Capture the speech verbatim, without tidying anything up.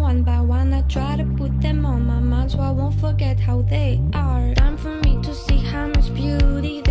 one by one. I try to put them on my mind so I won't forget how they are. Time for me to see how much beauty